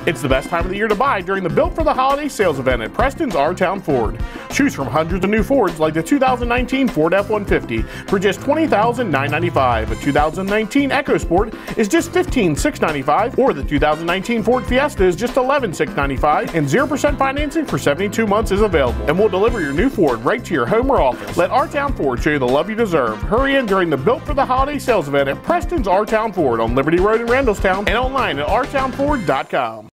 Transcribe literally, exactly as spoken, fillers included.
It's the best time of the year to buy during the Built for the Holiday sales event at Preston's Rtown Ford. Choose from hundreds of new Fords like the two thousand nineteen Ford F one fifty for just twenty thousand nine hundred ninety-five dollars. A two thousand nineteen EcoSport is just fifteen thousand six hundred ninety-five dollars, or the two thousand nineteen Ford Fiesta is just eleven thousand six hundred ninety-five dollars, and zero percent financing for seventy-two months is available. And we'll deliver your new Ford right to your home or office. Let Rtown Ford show you the love you deserve. Hurry in during the Built for the Holiday sales event at Preston's Rtown Ford on Liberty Road in Randallstown and online at r town ford dot com.